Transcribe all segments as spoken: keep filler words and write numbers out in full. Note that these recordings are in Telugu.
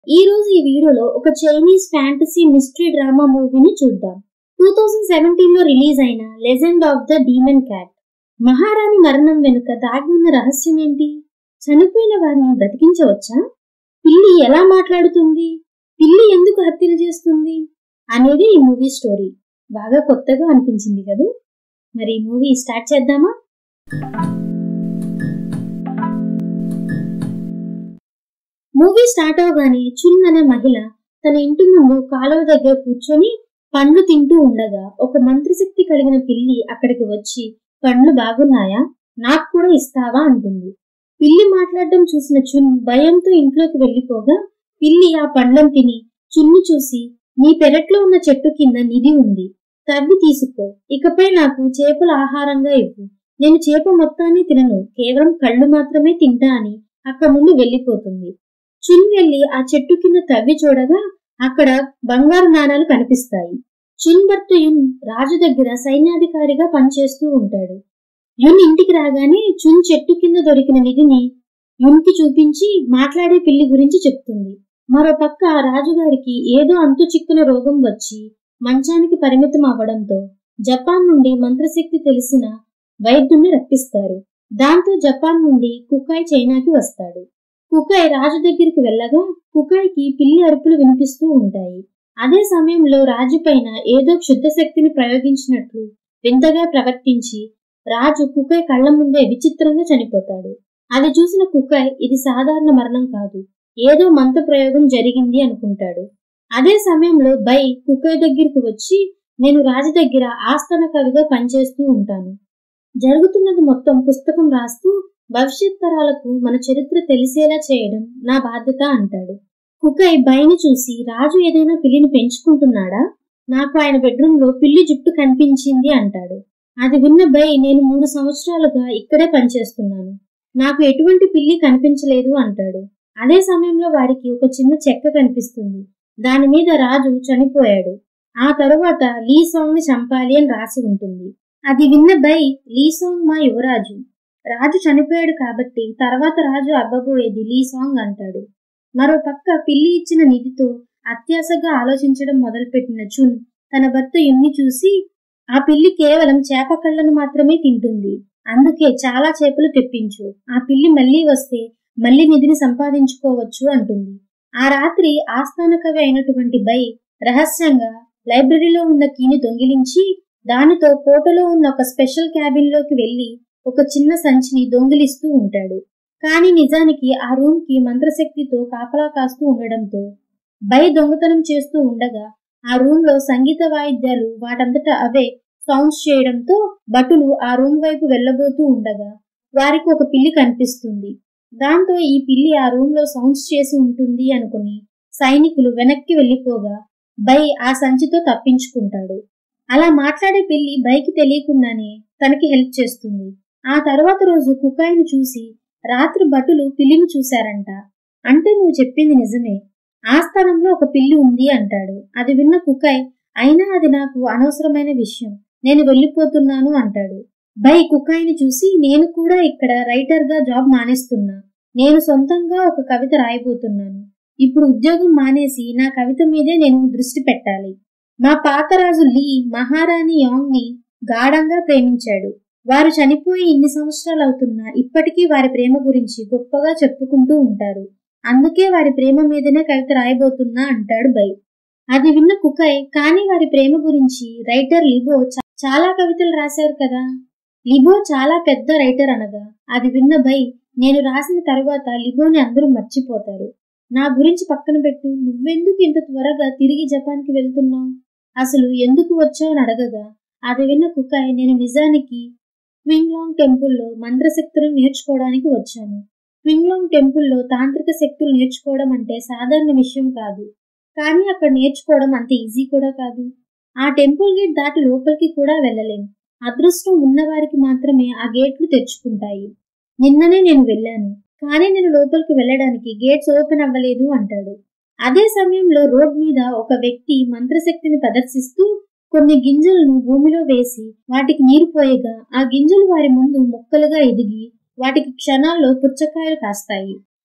ఈ రోజు ఈ వీడియోలో ఒక చైనీస్ ఫ్యాంటసీ మిస్టరీ డ్రామా మూవీని చూద్దాం. టూ థౌజండ్ సెవెంటీన్ లో రిలీజ్ అయిన legend of the demon cat. మహారాణి మరణం వెనుక దాగి ఉన్న రహస్యం ఏంటి? చనిపోయిన వారిని బ్రతికించవచ్చా? పిల్లి ఎలా మాట్లాడుతుంది? పిల్లి ఎందుకు హత్యలు చేస్తుంది అనేది ఈ మూవీ స్టోరీ. బాగా కొత్తగా అనిపించింది కదా. మరి ఈ మూవీ స్టార్ట్ చేద్దామా? మూవీ స్టార్ట్ అవగానే చున్ అనే మహిళ తన ఇంటి ముందు కాలువ దగ్గర కూర్చొని పండ్లు తింటూ ఉండగా ఒక మంత్రశక్తి కలిగిన పిల్లి అక్కడికి వచ్చి, పండ్లు బాగున్నాయా, నాకు కూడా ఇస్తావా అంటుంది. పిల్లి మాట్లాడడం చూసిన చున్ భయంతో ఇంట్లోకి వెళ్లిపోగా పిల్లి ఆ పండ్లను తిని చున్ని చూసి, నీ పెరట్లో ఉన్న చెట్టు కింద నిధి ఉంది, తవ్వి తీసుకో, ఇకపై నాకు చేపల ఆహారంగా ఇవ్వు, నేను చేప మొత్తాన్ని తినను, కేవలం కళ్ళు మాత్రమే తింటా అని అక్కడ నుండి వెళ్లిపోతుంది. చున్ వెళ్లి ఆ చెట్టు కింద తవ్వి చూడగా అక్కడ బంగారు నాణాలు కనిపిస్తాయి. చున్ భర్త యున్ రాజు దగ్గర సైన్యాధికారిగా పనిచేస్తూ ఉంటాడు. యున్ ఇంటికి రాగానే చున్ చెట్టు కింద దొరికిన నిధిని యున్ కి చూపించి మాట్లాడే పిల్లి గురించి చెప్తుంది. మరో పక్క రాజుగారికి ఏదో అంతు చిక్కున రోగం వచ్చి మంచానికి పరిమితం అవ్వడంతో జపాన్ నుండి మంత్రశక్తి తెలిసిన వైద్యుణ్ణి రప్పిస్తారు. దాంతో జపాన్ నుండి కుకాయ్ చైనాకి వస్తాడు. కుకాయ్ రాజు దగ్గరికి వెళ్ళగా కుకాయ్కి పిల్లి అరుపులు వినిపిస్తూ ఉంటాయి. అదే సమయంలో రాజు పైన ఏదో క్షుద్ర శక్తిని ప్రయోగించినట్లు వింతగా ప్రవర్తించి రాజు కుకాయ్ కళ్ల ముందే విచిత్రంగా చనిపోతాడు. అది చూసిన కుకాయ్ ఇది సాధారణ మరణం కాదు, ఏదో మంత్ర ప్రయోగం జరిగింది అనుకుంటాడు. అదే సమయంలో బై కుకాయ్ దగ్గరికి వచ్చి, నేను రాజు దగ్గర ఆస్థాన కవిగా పనిచేస్తూ ఉంటాను, జరుగుతున్నది మొత్తం పుస్తకం రాస్తూ భవిష్యత్ తరాలకు మన చరిత్ర తెలిసేలా చేయడం నా బాధ్యత అంటాడు. కుకాయ్ బైని చూసి, రాజు ఏదైనా పిల్లిని పెంచుకుంటున్నాడా, నాకు ఆయన బెడ్రూమ్ లో పిల్లి జుట్టు కనిపించింది అంటాడు. అది విన్న బై, నేను మూడు సంవత్సరాలుగా ఇక్కడే పనిచేస్తున్నాను, నాకు ఎటువంటి పిల్లి కనిపించలేదు అంటాడు. అదే సమయంలో వారికి ఒక చిన్న చెక్క కనిపిస్తుంది. దాని మీద రాజు చనిపోయాడు, ఆ తరువాత లీ సాంగ్ ని చంపాలి అని రాసి ఉంటుంది. అది విన్న బై, లీ సాంగ్ మా యువరాజు, రాజు చనిపోయాడు కాబట్టి తర్వాత రాజు అవ్వబోయేది లీ సాంగ్ అంటాడు. మరో పక్క పిల్లి ఇచ్చిన నిధితో అత్యాశగా ఆలోచించడం మొదలుపెట్టిన చున్ తన భర్త యున్ని చూసి, ఆ పిల్లి కేవలం చేప కళ్ళను మాత్రమే తింటుంది, అందుకే చాలా చేపలు తెప్పించు, ఆ పిల్లి మళ్లీ వస్తే మళ్లీ నిధిని సంపాదించుకోవచ్చు అంటుంది. ఆ రాత్రి ఆస్థాన కవి అయినటువంటి బై రహస్యంగా లైబ్రరీలో ఉన్న కీని దొంగిలించి దానితో కోటలో ఉన్న ఒక స్పెషల్ క్యాబిన్ లోకి వెళ్లి ఒక చిన్న సంచిని దొంగిలిస్తూ ఉంటాడు. కానీ నిజానికి ఆ రూమ్ కి మంత్రశక్తితో కాపలా కాస్తూ ఉండడంతో బై దొంగతనం చేస్తూ ఉండగా ఆ రూమ్ లో సంగీత వాయిద్యాలు వాటంతట అవే సౌండ్స్ చేయడంతో భటులు ఆ రూమ్ వైపు వెళ్లబోతూ ఉండగా వారికి ఒక పిల్లి కనిపిస్తుంది. దాంతో ఈ పిల్లి ఆ రూమ్ లో సౌండ్స్ చేసి ఉంటుంది అనుకుని సైనికులు వెనక్కి వెళ్లిపోగా బై ఆ సంచితో తప్పించుకుంటాడు. అలా మాట్లాడే పిల్లి బైకి తెలియకుండానే తనకి హెల్ప్ చేస్తుంది. ఆ తర్వాత రోజు కుకాయ్ని చూసి, రాత్రి భటులు పిల్లిని చూశారంట, అంటే నువ్వు చెప్పింది నిజమే, ఆ స్థానంలో ఒక పిల్లి ఉంది అంటాడు. అది విన్న కుకాయ్, అయినా అది నాకు అనవసరమైన విషయం, నేను వెళ్లిపోతున్నాను అంటాడు. బై కుకాయ్ని చూసి, నేను కూడా ఇక్కడ రైటర్ గా జాబ్ మానేస్తున్నా, నేను సొంతంగా ఒక కవిత రాయబోతున్నాను, ఇప్పుడు ఉద్యోగం మానేసి నా కవిత మీదే నేను దృష్టి పెట్టాలి. మా పాతరాజు లీ మహారాణి యాంగ్ ని గాఢంగా ప్రేమించాడు, వారు చనిపోయి ఇన్ని సంవత్సరాలు అవుతున్నా ఇప్పటికీ వారి ప్రేమ గురించి గొప్పగా చెప్పుకుంటూ ఉంటారు, అందుకే వారి ప్రేమ మీదనే కవిత రాయబోతున్నా అంటాడు బై. అది విన్న కుకాయ్, కానీ వారి ప్రేమ గురించి రైటర్ లిబో చాలా కవితలు రాశారు కదా, లిబో చాలా పెద్ద రైటర్ అనగా అది విన్న బై, నేను రాసిన తరువాత లిబోని అందరూ మర్చిపోతారు, నా గురించి పక్కన పెట్టు, నువ్వెందుకు ఇంత త్వరగా తిరిగి జపాన్ కి వెళ్తున్నావు, అసలు ఎందుకు వచ్చావు అని అడగగా అది విన్న కుకాయ్, నేను నిజానికి క్వింగ్లాంగ్ టెంపుల్లో మంత్రశక్తులను నేర్చుకోవడానికి వచ్చాను, క్వింగ్లాంగ్ టెంపుల్లో తాంత్రిక శక్తులు నేర్చుకోవడం అంటే సాధారణ విషయం కాదు, కానీ అక్కడ నేర్చుకోవడం అంత ఈజీ కూడా కాదు, ఆ టెంపుల్ గేట్ దాటి లోపలికి కూడా వెళ్ళలేం, అదృష్టం ఉన్నవారికి మాత్రమే ఆ గేట్లు తెరుచుకుంటాయి, నిన్ననే నేను వెళ్ళాను, కానీ నేను లోపలికి వెళ్ళడానికి గేట్స్ ఓపెన్ అవ్వలేదు అంటాడు. అదే సమయంలో రోడ్ మీద ఒక వ్యక్తి మంత్రశక్తిని ప్రదర్శిస్తూ కొన్ని గింజలను భూమిలో వేసి వాటికి నీరు పోయగా ఆ గింజలు వారి ముందు మొక్కలుగా ఎదిగి వాటికి క్షణాల్లో పుచ్చకాయలు కాస్తాయి.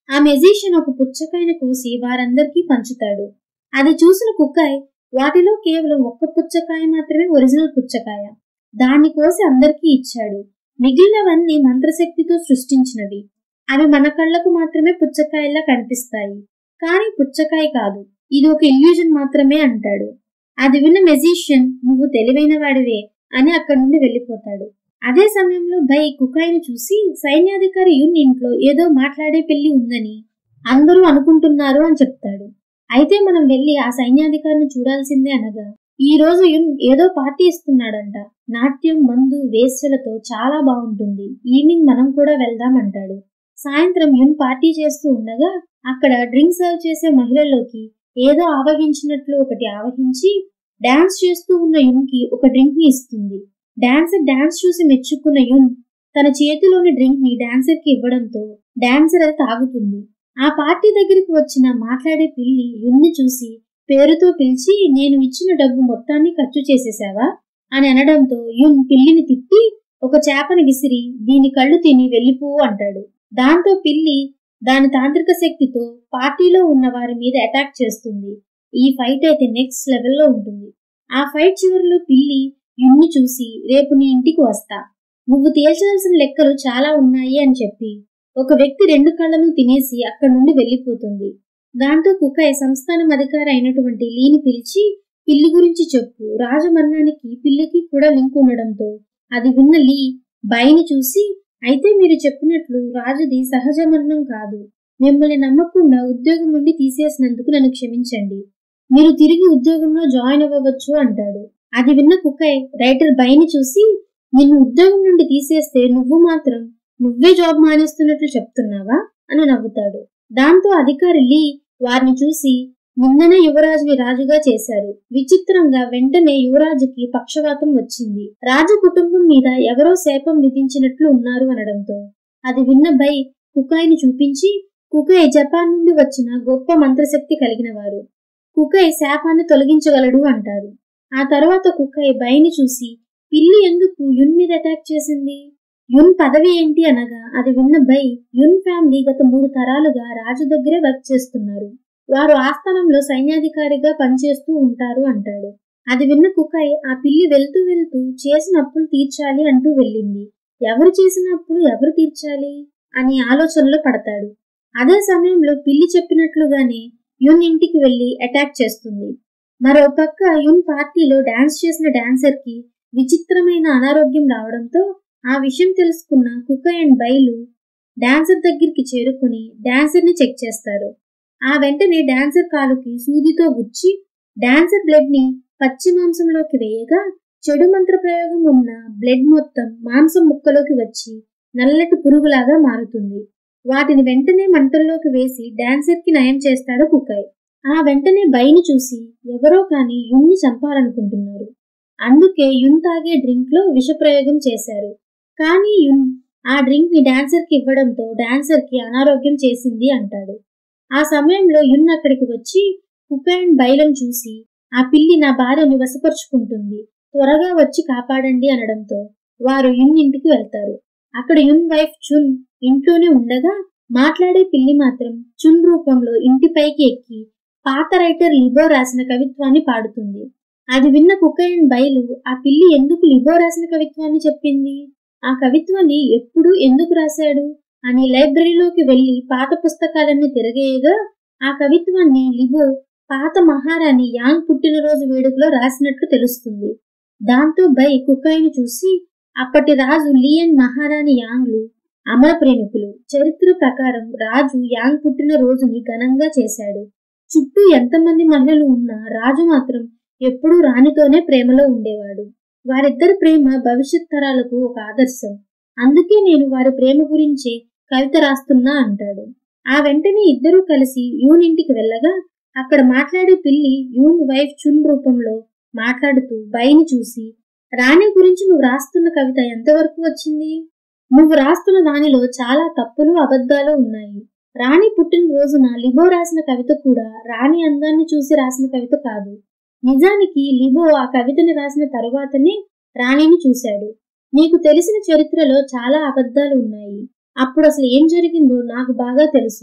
ఆ మెజిషియన్ ఒక పుచ్చకాయను కోసి వారందరికీ పంచుతాడు. అది చూసిన కుకాయ్ వాటిలో కేవలం ఒక్క పుచ్చకాయ మాత్రమే ఒరిజినల్ పుచ్చకాయ. దాన్ని కోసి అందరికీ ఇచ్చాడు. మిగిలినవన్నీ మంత్రశక్తితో సృష్టించినవి. అవి మన కళ్ళకు మాత్రమే పుచ్చకాయలా కనిపిస్తాయి, కానీ పుచ్చకాయ కాదు, ఇది ఒక ఇల్యూజన్ మాత్రమే అంటాడు. అది విన్న మెజిషియన్ నువ్వు తెలివైన వాడివే అని అక్కడి నుండి వెళ్ళిపోతాడు. అదే సమయంలో బై కుకాయ్ని చూసి సైన్యాధికారి యున్ ఇంట్లో ఏదో మాట్లాడే పెళ్లి ఉందని అందరూ అనుకుంటున్నారు అని చెప్తాడు. అయితే మనం వెళ్లి ఆ సైన్యాధికారిని చూడాల్సిందే అనగా, ఈ రోజు యున్ ఏదో పార్టీ ఇస్తున్నాడంట. నాట్యం, మందు, వేశ్యలతో చాలా బాగుంటుంది. ఈవినింగ్ మనం కూడా వెళ్దాం అంటాడు. సాయంత్రం యున్ పార్టీ చేస్తూ ఉండగా అక్కడ డ్రింక్ సర్వ్ చేసే మహిళల్లోకి ఏదో ఆవహించినట్లు ఒకటి ఆవహించి డాన్స్ చేస్తూ ఉన్న యున్ కి ఒక డ్రింక్ ని ఇస్తుంది. డాన్సర్ డాన్స్ చూసి మెచ్చుకున్న యున్ తన చేతిలోని డ్రింక్ ని డాన్సర్ కి ఇవ్వడంతో డాన్సర్ అది తాగుతుంది. ఆ పార్టీ దగ్గరికి వచ్చిన మాట్లాడే పిల్లి యున్ ని చూసి పేరుతో పిలిచి నేను ఇచ్చిన డబ్బు మొత్తాన్ని ఖర్చు చేసేసావా అని అనడంతో యున్ పిల్లిని తిట్టి ఒక చేపని విసిరి దీని కళ్ళు తిని వెళ్ళిపో అంటాడు. దాంతో పిల్లి దాని తాంత్రిక శక్తితో పార్టీలో ఉన్న వారి మీద అటాక్ చేస్తుంది. ఈ ఫైట్ అయితే నెక్స్ట్ లెవెల్లో ఉంటుంది. ఆ ఫైట్ చివరిలో పిల్లి యున్ని చూసి రేపు నీ ఇంటికి వస్తా, నువ్వు తేల్చాల్సిన లెక్కలు చాలా ఉన్నాయి అని చెప్పి ఒక వ్యక్తి రెండు కళ్ళను తినేసి అక్కడి నుండి వెళ్ళిపోతుంది. దాంతో కుకాయ్ సంస్థానం అధికారి అయినటువంటి లీని పిలిచి పిల్లి గురించి చెప్పు, రాజమరణానికి పిల్లికి కూడా లింక్ ఉండడంతో అది విన్న లీ బైని చూసి అయితే మీరు చెప్పినట్లు రాజుది సహజ మరణం కాదు, మిమ్మల్ని నమ్మకుండా ఉద్యోగం నుండి తీసేసినందుకు నన్ను క్షమించండి, మీరు తిరిగి ఉద్యోగంలో జాయిన్ అవ్వవచ్చు అంటాడు. అది విన్న కుకాయ్ రైటర్ బైని చూసి నిన్ను ఉద్యోగం నుండి తీసేస్తే నువ్వు మాత్రం నువ్వే జాబ్ మానేస్తున్నట్లు చెప్తున్నావా అని నవ్వుతాడు. దాంతో అధికారి లీ వారిని చూసి నిన్ననే యువరాజుని రాజుగా చేశారు, విచిత్రంగా వెంటనే యువరాజుకి పక్షవాతం వచ్చింది, రాజు కుటుంబం మీద ఎవరో శాపం విధించినట్లు ఉన్నారు అనడంతో అది విన్న బై కుకాయ్ని చూపించి కుకాయ్ జపాన్ నుండి వచ్చిన గొప్ప మంత్రశక్తి కలిగిన వారు, కుకాయ్ శాపాన్ని తొలగించగలడు అంటారు. ఆ తర్వాత కుకాయ్ బైని చూసి పిల్లి ఎందుకు యున్ మీద అటాక్ చేసింది, యున్ పదవి ఏంటి అనగా అది విన్న బై యున్ ఫ్యామిలీ గత మూడు తరాలుగా రాజు దగ్గరే వర్క్ చేస్తున్నారు, వారు ఆస్థానంలో సైన్యాధికారిగా పనిచేస్తూ ఉంటారు అంటాడు. అది విన్న కుకాయ్ ఆ పిల్లి వెళ్తూ వెళ్తూ చేసిన అప్పులు తీర్చాలి అంటూ వెళ్ళింది, ఎవరు చేసిన అప్పులు ఎవరు తీర్చాలి అని ఆలోచనలో పడతాడు. అదే సమయంలో పిల్లి చెప్పినట్లుగానే యున్ ఇంటికి వెళ్లి అటాక్ చేస్తుంది. మరో పక్క యున్ పార్టీలో డాన్స్ చేసిన డాన్సర్ కి విచిత్రమైన అనారోగ్యం రావడంతో ఆ విషయం తెలుసుకున్న కుకాయ్ అండ్ బైలు డాన్సర్ దగ్గరికి చేరుకుని డాన్సర్ ని చెక్ చేస్తారు. ఆ వెంటనే డాన్సర్ కాలుకి సూదితో గుచ్చి డాన్సర్ బ్లడ్ ని పచ్చి మాంసంలోకి వేయగా చెడు మంత్ర ప్రయోగం ఉన్న బ్లడ్ మొత్తం మాంసం ముక్కలోకి వచ్చి నల్లటి పురుగులాగా మారుతుంది. వాటిని వెంటనే మంటల్లోకి వేసి డాన్సర్ కి నయం చేస్తాడు కుకాయ్. ఆ వెంటనే బైని చూసి ఎవరో కాని యున్ని చంపాలనుకుంటున్నారు, అందుకే యున్ తాగే డ్రింక్ లో విషప్రయోగం చేశారు. కానీ యున్ ఆ డ్రింక్ ని డాన్సర్ కి ఇవ్వడంతో డాన్సర్ కి అనారోగ్యం చేసింది అంటాడు. ఆ సమయంలో యున్ అక్కడికి వచ్చి కుకాయ్ అండ్ బైలను చూసి ఆ పిల్లి నా భార్యను వశపరుచుకుంటుంది, త్వరగా వచ్చి కాపాడండి అనడంతో వారు యున్ ఇంటికి వెళ్తారు. అక్కడ యున్ వైఫ్ చున్ ఇంట్లోనే ఉండగా మాట్లాడే పిల్లి మాత్రం చున్ రూపంలో ఇంటిపైకి ఎక్కి పాత రైటర్ లిబో రాసిన కవిత్వాన్ని పాడుతుంది. అది విన్న కుకాయ్ అండ్ బైలు ఆ పిల్లి ఎందుకు లిబో రాసిన కవిత్వాన్ని చెప్పింది, ఆ కవిత్వాన్ని ఎప్పుడు ఎందుకు రాశాడు అని లైబ్రరీలోకి వెళ్లి పాత పుస్తకాలన్నీ తిరగేయగా ఆ కవిత్వాన్ని లిబో పాత మహారాణి యాంగ్ పుట్టినరోజు వేడుకలో రాసినట్లు తెలుస్తుంది. దాంతో బై కుకాయ్ని చూసి అప్పటి రాజు లియన్ మహారాణి యాంగ్లు అమర ప్రేమికులు, చరిత్ర ప్రకారం రాజు యాంగ్ పుట్టిన రోజుని ఘనంగా చేశాడు, చుట్టూ ఎంతమంది మహిళలు ఉన్నా రాజు మాత్రం ఎప్పుడూ రాణితోనే ప్రేమలో ఉండేవాడు, వారిద్దరి ప్రేమ భవిష్యత్ తరాలకు ఒక ఆదర్శం, అందుకే నేను వారి ప్రేమ గురించే కవిత రాస్తున్నా అంటాడు. ఆ వెంటనే ఇద్దరూ కలిసి యూన్ ఇంటికి వెళ్ళగా అక్కడ మాట్లాడే పిల్లి యూన్ వైఫ్ చున్ రూపంలో మాట్లాడుతూ బైని చూసి రాణి గురించి నువ్వు రాస్తున్న కవిత ఎంతవరకు వచ్చింది, నువ్వు రాస్తున్న దానిలో చాలా తప్పులు అబద్ధాలు ఉన్నాయి, రాణి పుట్టిన రోజున లిబో రాసిన కవిత కూడా రాణి అందాన్ని చూసి రాసిన కవిత కాదు, నిజానికి లిబో ఆ కవితని రాసిన తరువాతనే రాణిని చూశాడు, నీకు తెలిసిన చరిత్రలో చాలా అబద్ధాలు ఉన్నాయి, అప్పుడు అసలు ఏం జరిగిందో నాకు బాగా తెలుసు,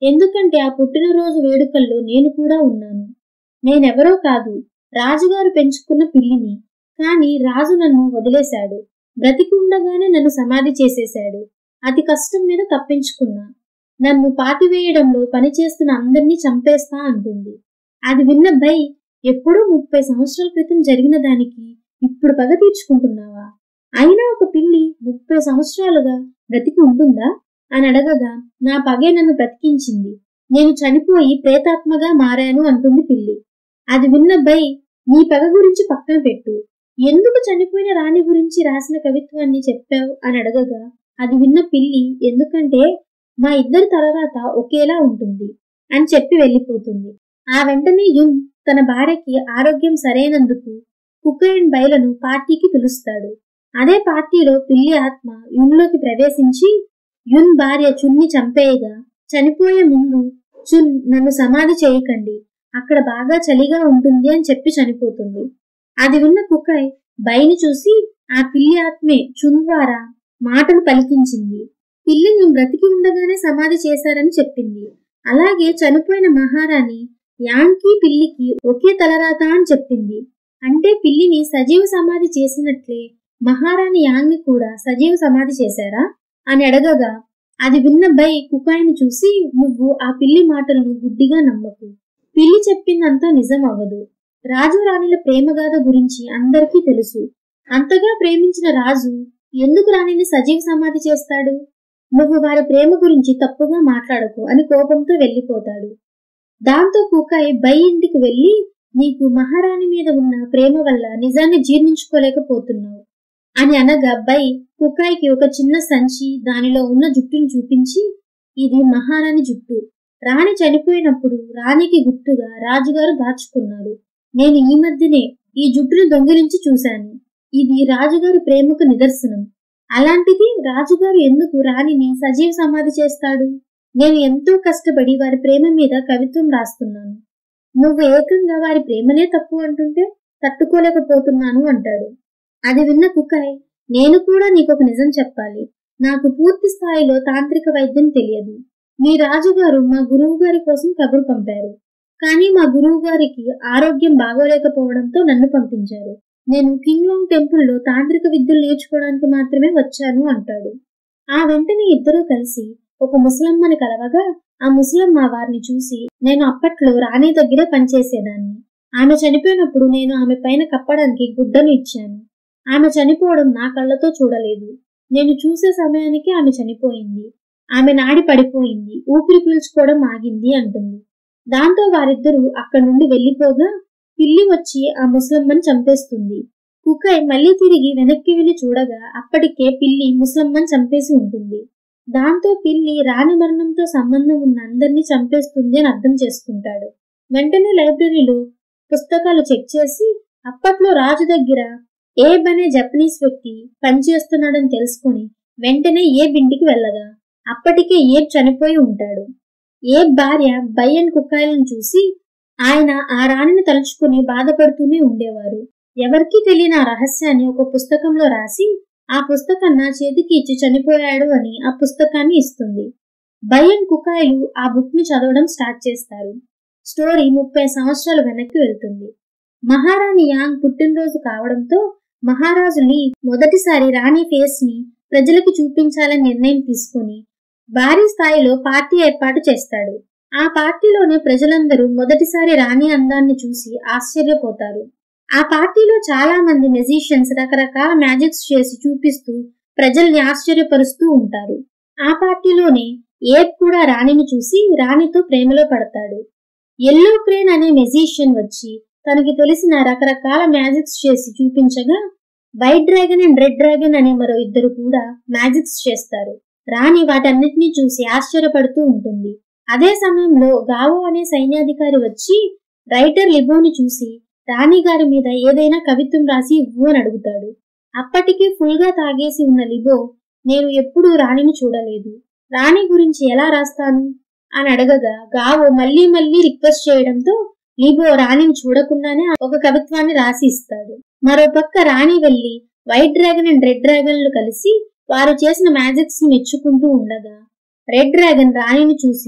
ఎందుకంటే ఆ పుట్టినరోజు వేడుకల్లో నేను కూడా ఉన్నాను. నేనెవరో కాదు, రాజుగారు పెంచుకున్న పిల్లిని. కాని రాజు నన్ను వదిలేశాడు. బ్రతికి ఉండగానే నన్ను సమాధి చేసేశాడు. అతి కష్టం మీద తప్పించుకున్నా. నన్ను పాతివేయడంలో పనిచేస్తున్న అందర్నీ చంపేస్తా అంటుంది. అది విన్న బై, ఎప్పుడో ముప్పై సంవత్సరాల క్రితం జరిగిన దానికి ఇప్పుడు పగ తీర్చుకుంటున్నావా? అయినా ఒక పిల్లి ముప్పై సంవత్సరాలుగా బ్రతికి ఉంటుందా అని అడగగా, నా పగే నన్ను బ్రతికించింది. నేను చనిపోయి ప్రేతాత్మగా మారాను అంటుంది పిల్లి. అది విన్న బై, నీ పగ గురించి పక్కన పెట్టు. ఎందుకు చనిపోయిన రాణి గురించి రాసిన కవిత్వాన్ని చెప్పావు అని అడగగా, అది విన్న పిల్లి, ఎందుకంటే మా ఇద్దరి తలరాత ఒకేలా ఉంటుంది అని చెప్పి వెళ్ళిపోతుంది. ఆ వెంటనే యున్ తన భార్యకి ఆరోగ్యం సరైనందుకు కుక్క అండ్ బైలను పార్టీకి పిలుస్తాడు. అదే పార్టీలో పిల్లి ఆత్మ యున్లోకి ప్రవేశించి యున్ భార్య చున్ని చంపేయగా, చనిపోయే ముందు చున్, నన్ను సమాధి చేయకండి, అక్కడ బాగా చలిగా ఉంటుంది అని చెప్పి చనిపోతుంది. అది విన్న కుక్కై బైని చూసి ఆ పిల్లి ఆత్మే చున్ ద్వారా మాటలు పలికించింది. పిల్లిని బ్రతికి ఉండగానే సమాధి చేశారని చెప్పింది. అలాగే చనిపోయిన మహారాణి యాంగ్కి పిల్లికి ఒకే తలరాత అని చెప్పింది. అంటే పిల్లిని సజీవ సమాధి చేసినట్లే మహారాణి యాంగ్ని కూడా సజీవ సమాధి చేశారా అని అడగగా, అది విన్న బై కుకాయిని చూసి, నువ్వు ఆ పిల్లి మాటలను గుడ్డిగా నమ్మకు. పిల్లి చెప్పిందంతా నిజం అవ్వదు. రాజు రాణిల ప్రేమగాథ గురించి అందరికీ తెలుసు. అంతగా ప్రేమించిన రాజు ఎందుకు రాణిని సజీవ సమాధి చేస్తాడు? నువ్వు వారి ప్రేమ గురించి తప్పుగా మాట్లాడకు అని కోపంతో వెళ్ళిపోతాడు. దాంతో కుకాయ్ బై ఇంటికి వెళ్లి, నీకు మహారాణి మీద ఉన్న ప్రేమ వల్ల నిజాన్ని జీర్ణించుకోలేకపోతున్నావు అని అనగా, బై కుకాయ్కి ఒక చిన్న సంచి, దానిలో ఉన్న జుట్టును చూపించి, ఇది మహారాణి జుట్టు. రాణి చనిపోయినప్పుడు రాణికి గుర్తుగా రాజుగారు దాచుకున్నారు. నేను ఈ మధ్యనే ఈ జుట్టును దొంగిలించి చూశాను. ఇది రాజుగారి ప్రేమకు నిదర్శనం. అలాంటిది రాజుగారు ఎందుకు రాణిని సజీవ సమాధి చేస్తాడు? నేను ఎంతో కష్టపడి వారి ప్రేమ మీద కవిత్వం రాస్తున్నాను. నువ్వు ఏకంగా వారి ప్రేమనే తప్పు అంటుంటే తట్టుకోలేకపోతున్నాను అంటాడు. అది విన్న కుకాయ్, నేను కూడా నీకొక నిజం చెప్పాలి. నాకు పూర్తి స్థాయిలో తాంత్రిక వైద్యం తెలియదు. మీ రాజుగారు మా గురువు గారి కోసం కబురు పంపారు. కానీ మా గురువు గారికి ఆరోగ్యం బాగోలేకపోవడంతో నన్ను పంపించారు. నేను కింగ్లాంగ్ టెంపుల్లో తాంత్రిక విద్యలు నేర్చుకోవడానికి మాత్రమే వచ్చాను అంటాడు. ఆ వెంటనే ఇద్దరూ కలిసి ఒక ముసలమ్మని కలవగా, ఆ ముసలమ్మ వారిని చూసి, నేను అప్పట్లో రాణి దగ్గరే పనిచేసేదాన్ని. ఆమె చనిపోయినప్పుడు నేను ఆమె పైన కప్పడానికి గుడ్డను ఇచ్చాను. ఆమె చనిపోవడం నా కళ్ళతో చూడలేదు. నేను చూసే సమయానికి ఆమె చనిపోయింది. ఆమె నాడి పడిపోయింది, ఊపిరి పీల్చుకోవడం ఆగింది అంటుంది. దాంతో వారిద్దరూ అక్కడి నుండి వెళ్లిపోగా, పిల్లి వచ్చి ఆ ముసలమ్మని చంపేస్తుంది. కుకాయ్ మళ్లీ తిరిగి వెనక్కి వెళ్లి చూడగా, అప్పటికే పిల్లి ముసలమ్మని చంపేసి ఉంటుంది. దాంతో పిల్లి రాణి మరణంతో సంబంధం ఉన్న అందరినీ చంపేస్తుంది అని అర్థం చేసుకుంటాడు. వెంటనే లైబ్రరీలో పుస్తకాలు చెక్ చేసి, అప్పట్లో రాజు దగ్గర ఏబ్ అనే జపనీస్ వ్యక్తి పనిచేస్తున్నాడని తెలుసుకుని వెంటనే ఏబ్ ఇంటికి వెళ్ళగా, అప్పటికే ఏబ్ చనిపోయి ఉంటాడు. ఏబ్ భార్య బై అండ్ కుకాయలను చూసి, ఆయన ఆ రాణిని తలుచుకుని బాధపడుతూనే ఉండేవారు. ఎవరికీ తెలియని ఆ రహస్యాన్ని ఒక పుస్తకంలో రాసి, ఆ పుస్తకం నా చేతికి ఇచ్చి చనిపోయాడు అని ఆ పుస్తకాన్ని ఇస్తుంది. బై అండ్ కుకాయలు ఆ బుక్ ని చదవడం స్టార్ట్ చేస్తారు. స్టోరీ ముప్పై సంవత్సరాలు వెనక్కి వెళ్తుంది. మహారాణి యాంగ్ పుట్టినరోజు కావడంతో మహారాజు లీ మొదటిసారి రాణి ఫేస్ ని ప్రజలకు చూపించాలని నిర్ణయం తీసుకుని భారీ స్థాయిలో పార్టీ ఏర్పాటు చేస్తాడు. ఆ పార్టీలోనే ప్రజలందరూ మొదటిసారి రాణి అందాన్ని చూసి ఆశ్చర్యపోతారు. ఆ పార్టీలో చాలా మంది మెజిషియన్స్ రకరకాల మ్యాజిక్స్ చేసి చూపిస్తూ ప్రజల్ని ఆశ్చర్యపరుస్తూ ఉంటారు. ఆ పార్టీలోనే ఏబ్ కూడా రాణిని చూసి రాణితో ప్రేమలో పడతాడు. ఎల్లో క్రేన్ అనే మెజిషియన్ వచ్చి తనకి తెలిసిన రకరకాల మ్యాజిక్స్ చేసి చూపించగా, white dragon and red dragon అనే మరో ఇద్దరు కూడా మ్యాజిక్స్ చేస్తారు. రాణి వాటన్నిటినీ చూసి ఆశ్చర్యపడుతూ ఉంటుంది. అదే సమయంలో గావో అనే సైన్యాధికారి వచ్చి రైటర్ లిబోని చూసి రాణి గారి మీద ఏదైనా కవిత్వం రాసి ఇవ్వు అని అడుగుతాడు. అప్పటికే ఫుల్ గా తాగేసి ఉన్న లిబో, నేను ఎప్పుడూ రాణిని చూడలేదు, రాణి గురించి ఎలా రాస్తాను అని అడగగా, గావో మళ్లీ మళ్లీ రిక్వెస్ట్ చేయడంతో లిబో రాణిని చూడకుండానే ఒక కవిత్వాన్ని రాసి ఇస్తాడు. మరోపక్క రాణి వెళ్లి వైట్ డ్రాగన్ అండ్ రెడ్ డ్రాగన్లు కలిసి వారు చేసిన మ్యాజిక్స్ మెచ్చుకుంటూ ఉండగా, రెడ్ డ్రాగన్ రాణిని చూసి,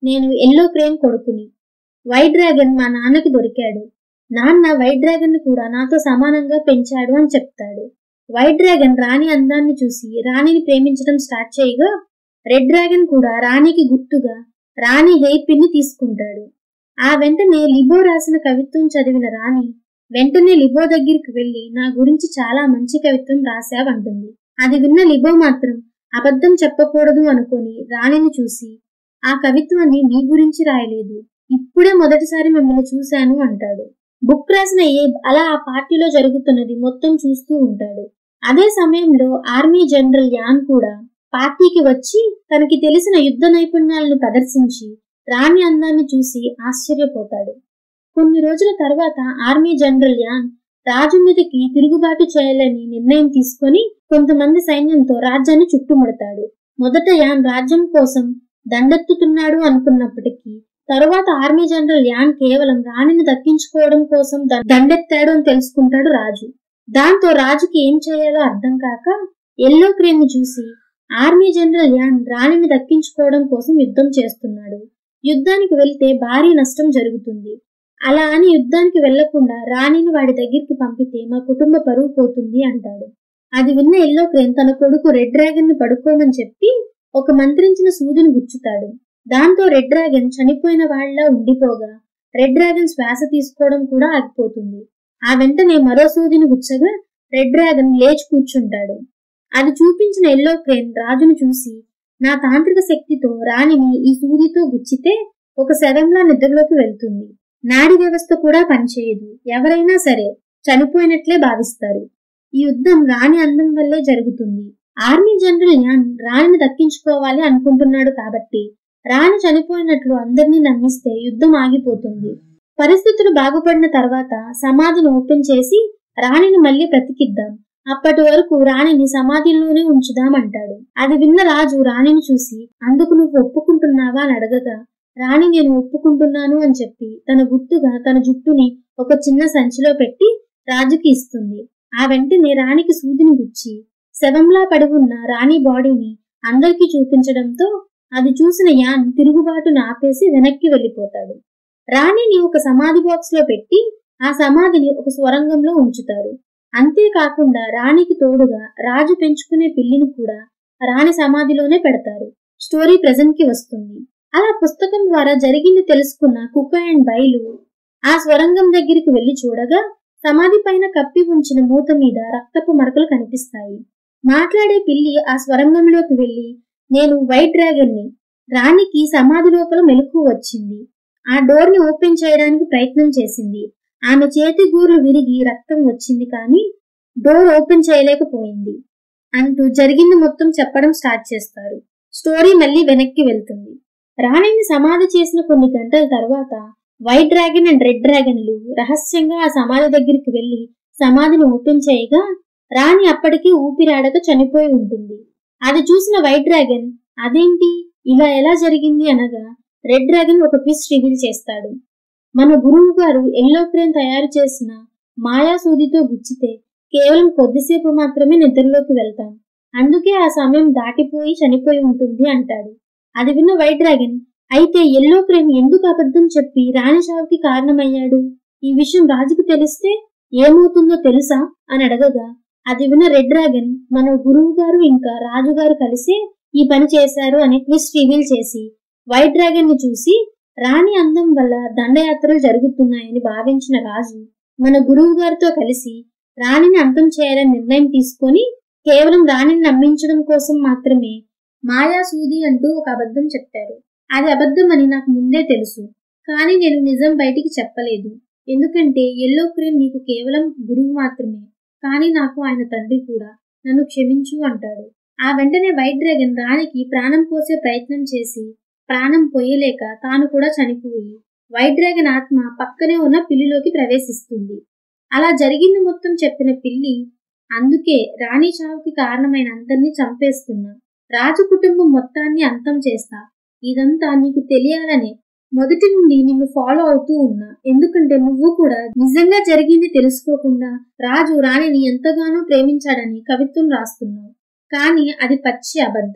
నేను ఎల్లో క్రేన్ కొడుకుని. వైట్ డ్రాగన్ మా నాన్నకి దొరికాడు. నాన్న వైట్ డ్రాగన్ ని కూడా నాతో సమానంగా పెంచాడు అని చెప్తాడు. వైట్ డ్రాగన్ రాణి అందాన్ని చూసి రాణిని ప్రేమించడం స్టార్ట్ చేయగా రెడ్ డ్రాగన్ కూడా రాణికి గుర్తుగా రాణి హెయిర్ పిన్ ని తీసుకుంటాడు. ఆ వెంటనే లిబో రాసిన కవిత్వం చదివిన రాణి వెంటనే లిబో దగ్గరికి వెళ్లి నా గురించి చాలా మంచి కవిత్వం రాశావంటుంది. అది విన్న లిబో మాత్రం అబద్ధం చెప్పకూడదు అనుకొని రాణిని చూసి ఆ కవిత్వాన్ని మీ గురించి రాయలేదు, ఇప్పుడే మొదటిసారి మిమ్మల్ని చూశాను అంటాడు. బుక్ రాసిన ఏబ్ అలా ఆ పార్టీలో జరుగుతున్నది మొత్తం చూస్తూ ఉంటాడు. అదే సమయంలో ఆర్మీ జనరల్ యాన్ కూడా పార్టీకి వచ్చి తనకి తెలిసిన యుద్ధ నైపుణ్యాలను ప్రదర్శించి రాణి అందాన్ని చూసి ఆశ్చర్యపోతాడు. కొన్ని రోజుల తర్వాత ఆర్మీ జనరల్ యాన్ రాజు మీదకి తిరుగుబాటు చేయాలని నిర్ణయం తీసుకొని కొంతమంది సైన్యంతో రాజ్యాన్ని చుట్టుముడతాడు. మొదట యాన్ రాజ్యం కోసం దండెత్తుతున్నాడు అనుకున్నప్పటికీ తరువాత ఆర్మీ జనరల్ యాన్ కేవలం రాణిని దక్కించుకోవడం కోసం దండెత్తాడు అని తెలుసుకుంటాడు రాజు. దాంతో రాజుకి ఏం చేయాలో అర్థం కాక ఎల్లో క్రేన్ ని చూసి ఆర్మీ జనరల్ యాన్ రాణిని దక్కించుకోవడం కోసం యుద్ధం చేస్తున్నాడు. యుద్ధానికి వెళ్తే భారీ నష్టం జరుగుతుంది. అలా అని యుద్ధానికి వెళ్లకుండా రాణిని వాడి దగ్గరికి పంపితే మా కుటుంబ పరువు పోతుంది అంటాడు. అది విన్న ఎల్లో క్రేన్ తన కొడుకు రెడ్ డ్రాగన్ ని పడుకోమని చెప్పి ఒక మంత్రించిన సూదిని గుచ్చుతాడు. దాంతో రెడ్ డ్రాగన్ చనిపోయిన వాళ్ళ ఉండిపోగా రెడ్ డ్రాగన్ శ్వాస తీసుకోవడం కూడా ఆగిపోతుంది. ఆ వెంటనే మరో సూదిని గుచ్చగా రెడ్ డ్రాగన్ లేచి కూర్చుంటాడు. అది చూపించిన ఎల్లో క్రేన్ రాజును చూసి నా తాంత్రిక శక్తితో రాణిని ఈ సూదితో గుచ్చితే ఒక శవంలా నిద్రలోకి వెళ్తుంది. నాడి వ్యవస్థ కూడా పనిచేయదు. ఎవరైనా సరే చనిపోయినట్లే భావిస్తారు. ఈ యుద్ధం రాణి అందం వల్లే జరుగుతుంది. ఆర్మీ జనరల్ యాన్ రాణిని దక్కించుకోవాలి అనుకుంటున్నాడు కాబట్టి రాణి చనిపోయినట్లు అందరినీ నమ్మిస్తే యుద్ధం ఆగిపోతుంది. పరిస్థితులు బాగుపడిన తర్వాత సమాధిని ఓపెన్ చేసి రాణిని మళ్లీ బ్రతికిద్దాం, అప్పటి వరకు రాణిని సమాధిలోనే ఉంచుదామంటాడు. అది విన్న రాజు రాణిని చూసి అందుకు నువ్వు ఒప్పుకుంటున్నావా అని అడగగా రాణి నేను ఒప్పుకుంటున్నాను అని చెప్పి తన గుర్తుగా తన జుట్టుని ఒక చిన్న సంచిలో పెట్టి రాజుకి ఇస్తుంది. ఆ వెంటనే రాణికి సూదిని గుచ్చి శవంలా పడి ఉన్న రాణి బాడీని అందరికీ చూపించడంతో అది చూసిన యాన్ తిరుగుబాటును ఆపేసి వెనక్కి వెళ్లిపోతాడు. రాణిని ఒక సమాధి బాక్స్ లో పెట్టి ఆ సమాధిని ఒక స్వరంగంలో ఉంచుతారు. అంతేకాకుండా రాణికి తోడుగా రాజు పెంచుకునే పిల్లిని కూడా రాణి సమాధిలోనే పెడతారు. స్టోరీ ప్రెజెంట్ కి వస్తుంది. అలా పుస్తకం ద్వారా జరిగింది తెలుసుకున్న కుక్క అండ్ బైలు ఆ స్వరంగం దగ్గరికి వెళ్లి చూడగా సమాధి పైన కప్పి ఉంచిన మూత మీద రక్తపు మరకలు కనిపిస్తాయి. మాట్లాడే పిల్లి ఆ స్వరంగంలోకి వెళ్లి నేను వైట్ డ్రాగన్ ని, రాణికి సమాధి లోపల మెలకువ వచ్చింది, ఆ డోర్ ని ఓపెన్ చేయడానికి ప్రయత్నం చేసింది, ఆమె చేతి గూర్లు విరిగి రక్తం వచ్చింది కానీ డోర్ ఓపెన్ చేయలేకపోయింది అంటూ జరిగింది మొత్తం చెప్పడం స్టార్ట్ చేస్తారు. స్టోరీ మళ్ళీ వెనక్కి వెళ్తుంది. రాణిని సమాధి చేసిన కొన్ని గంటల తర్వాత వైట్ డ్రాగన్ అండ్ రెడ్ డ్రాగన్లు రహస్యంగా ఆ సమాధి దగ్గరికి వెళ్లి సమాధిని ఓపెన్ చేయగా రాణి అప్పటికే ఊపిరాడక చనిపోయి ఉంటుంది. అది చూసిన వైట్ డ్రాగన్ అదేంటి ఇలా ఎలా జరిగింది అనగా రెడ్ డ్రాగన్ ఒక ట్విస్ట్ రివీల్ చేస్తాడు. మన గురువు గారు ఎల్లో క్రేన్ తయారు చేసిన మాయా సూదితో గుచ్చితే కేవలం కొద్దిసేపు మాత్రమే నిద్రలోకి వెళ్తాం, అందుకే ఆ సమయం దాటిపోయి చనిపోయి ఉంటుంది అంటాడు. అది విన్న వైట్ డ్రాగన్ అయితే ఎల్లో క్రేన్ ఎందుకు అబద్ధం చెప్పి రాణి చావుకి కారణమయ్యాడు, ఈ విషయం రాజుకు తెలిస్తే ఏమవుతుందో తెలుసా అని అడగగా అది విన్న రెడ్ డ్రాగన్ మన గురువు గారు ఇంకా రాజుగారు కలిసే ఈ పని చేశారు అని ట్విస్ట్ రివీల్ చేసి వైట్ డ్రాగన్ ని చూసి రాణి అందం వల్ల దండయాత్రలు జరుగుతున్నాయని భావించిన రాజు మన గురువు గారితో కలిసి రాణిని అంతం చేయాలని నిర్ణయం తీసుకొని కేవలం రాణిని నమ్మించడం కోసం మాత్రమే మాయా సూది అంటూ ఒక అబద్ధం చెప్పారు. అది అబద్ధం అని నాకు ముందే తెలుసు, కానీ నేను నిజం బయటికి చెప్పలేదు. ఎందుకంటే ఎల్లో క్రేన్ నీకు కేవలం గురువు మాత్రమే, కానీ నాకు ఆయన తండ్రి కూడా, నన్ను క్షమించు అంటాడు. ఆ వెంటనే వైట్ డ్రాగన్ రాణికి ప్రాణం పోసే ప్రయత్నం చేసి ప్రాణం పోయలేక తాను కూడా చనిపోయి వైట్ డ్రాగన్ ఆత్మ పక్కనే ఉన్న పిల్లిలోకి ప్రవేశిస్తుంది. అలా జరిగింది మొత్తం చెప్పిన పిల్లి అందుకే రాణి చావుకి కారణమైన అందరినీ చంపేస్తున్నా, రాజు కుటుంబం మొత్తాన్ని అంతం చేస్తా, ఇదంతా నీకు తెలియాలనే మొదటి నుండి నిన్ను ఫాలో అవుతూ ఉన్నా, ఎందుకంటే నువ్వు కూడా నిజంగా జరిగింది తెలుసుకోకుండా రాజు రాణిని ఎంతగానో ప్రేమించాడని కవిత్వం రాస్తున్నావు, కానీ అది పచ్చి అబద్ధం.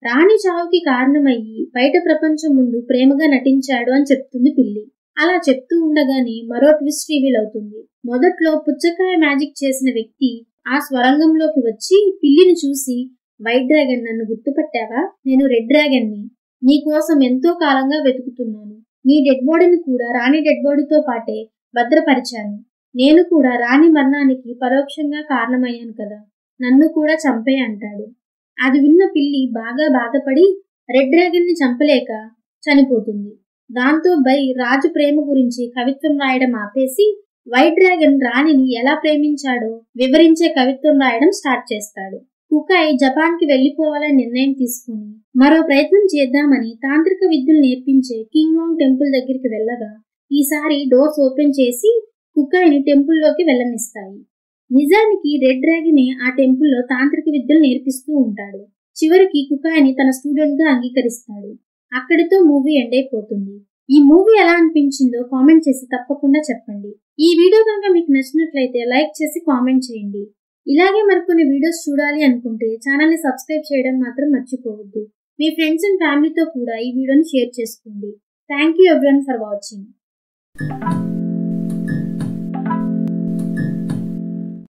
రాణి చావుకి కారణమయ్యి బయట ప్రపంచం ముందు ప్రేమగా నటించాడు అని చెప్తుంది పిల్లి. అలా చెప్తూ ఉండగానే మరో ట్విస్ట్ రివీల్ అవుతుంది. మొదట్లో పుచ్చకాయ మ్యాజిక్ చేసిన వ్యక్తి ఆ స్వరంగంలోకి వచ్చి పిల్లిని చూసి, వైట్ డ్రాగన్, నన్ను గుర్తుపట్టావా? నేను రెడ్ డ్రాగన్ ని. నీ కోసం ఎంతో కాలంగా వెతుకుతున్నాను. నీ డెడ్ బాడీని కూడా రాణి డెడ్ బాడీతో పాటే భద్రపరిచాను. నేను కూడా రాణి మరణానికి పరోక్షంగా కారణమయ్యాను కదా, నన్ను కూడా చంపే అంటాడు. అది విన్న పిల్లి బాగా బాధపడి రెడ్ డ్రాగన్ ని చంపలేక చనిపోతుంది. దాంతో బై రాజు ప్రేమ గురించి కవిత్వం రాయడం ఆపేసి వైట్ డ్రాగన్ రాణిని ఎలా ప్రేమించాడో వివరించే కవిత్వం రాయడం స్టార్ట్ చేస్తాడు. కుకాయ్ జపాన్ కి వెళ్లిపోవాలని నిర్ణయం తీసుకుని మరో ప్రయత్నం చేద్దామని తాంత్రిక విద్యలు నేర్పించే కింగ్ లాంగ్ టెంపుల్ దగ్గరికి వెళ్ళగా ఈసారి డోర్స్ ఓపెన్ చేసి కుకాయ్ ని టెంపుల్లోకి వెళ్ళనిస్తాయి. నిజానికి రెడ్ డ్రాగనే ఆ టెంపుల్లో తాంత్రిక విద్యలు నేర్పిస్తూ ఉంటాడు. చివరికి కుకాయ్ ని తన స్టూడెంట్ గా అంగీకరిస్తాడు. అక్కడితో మూవీ ఎండ్ అయిపోతుంది. ఈ మూవీ ఎలా అనిపించిందో కామెంట్ చేసి తప్పకుండా చెప్పండి. ఈ వీడియో కనుక మీకు నచ్చినట్లయితే లైక్ చేసి కామెంట్ చేయండి. ఇలాగే మరికొన్ని వీడియోస్ చూడాలి అనుకుంటే ఛానల్ని సబ్స్క్రైబ్ చేయడం మాత్రం మర్చిపోవద్దు. మీ ఫ్రెండ్స్ అండ్ ఫ్యామిలీతో కూడా ఈ వీడియోని షేర్ చేసుకోండి. Thank you everyone for watching.